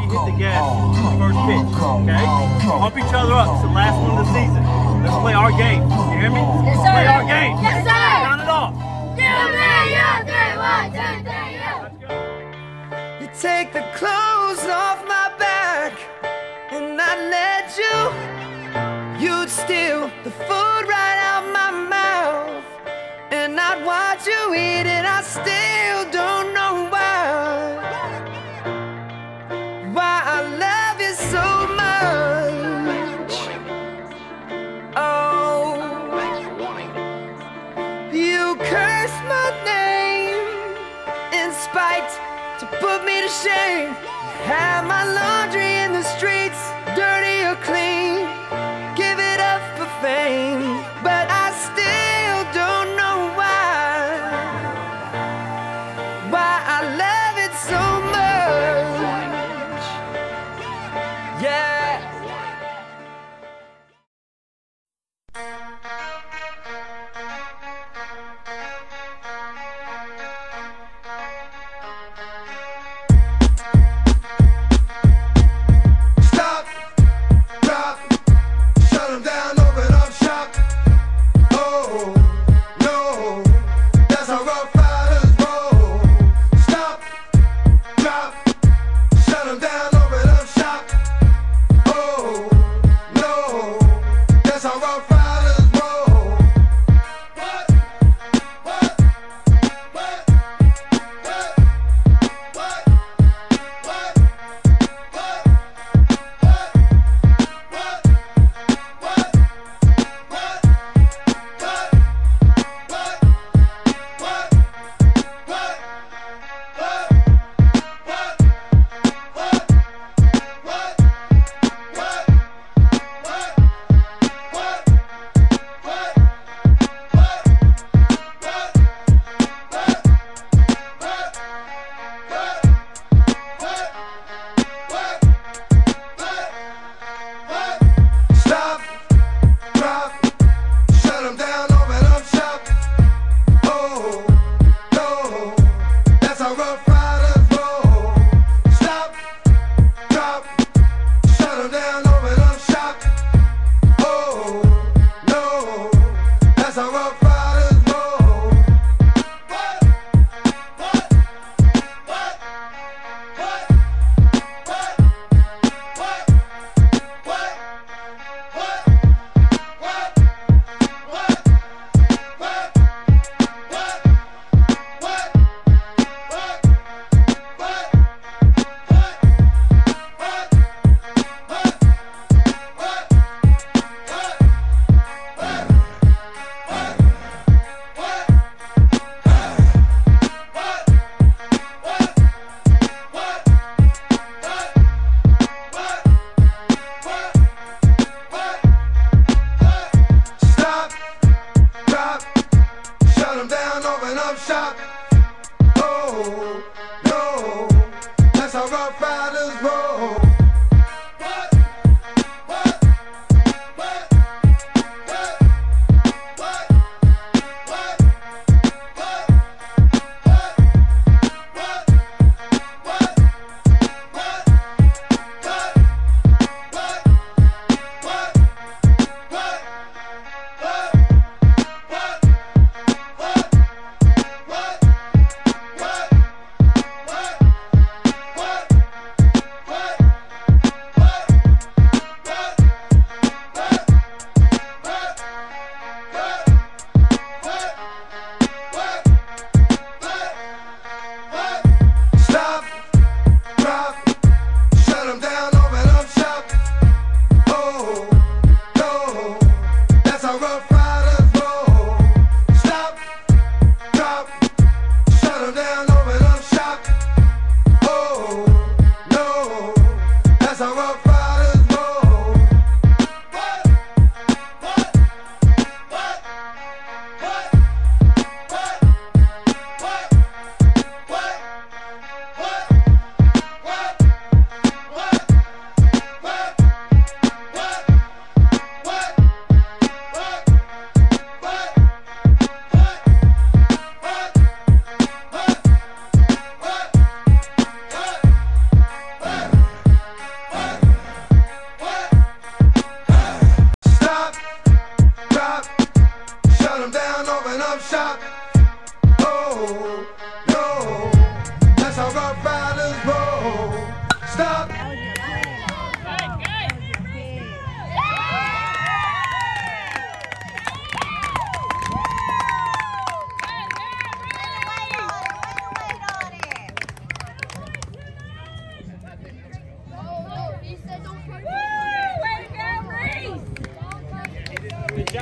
you hit the gas on the first pitch, okay? Pump each other up. It's the last one of the season. Let's play our game. You hear me? Yes, sir. Play our game. Yes, sir. Count it off. You take the clothes off my back and I let you'd steal the food right out my mouth, and I'd watch you eat it. I still don't know why I love you so much. Oh, you curse my name in spite to put me to shame. Have my laundry in the streets, dirty or clean. Give it up for fame, but I still don't know why I love it so much. Yeah.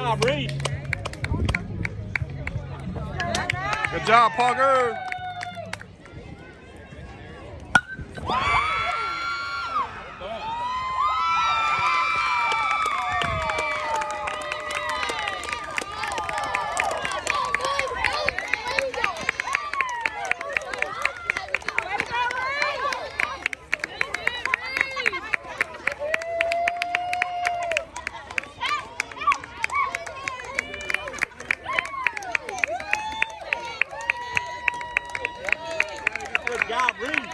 job, Reed. Good job, Parker. Good job, Reed.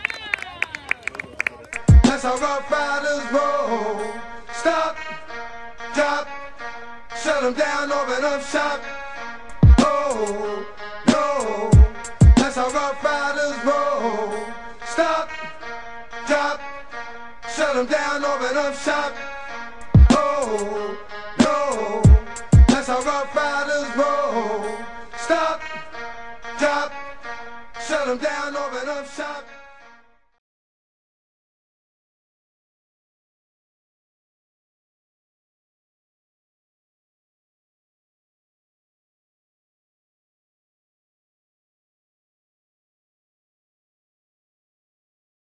That's how Rough Riders roll. Stop, drop, shut them down, open up shop. Oh, no. That's how Rough Riders roll. Stop, drop, shut them down, open up shop. Oh, no. That's how Rough Riders roll.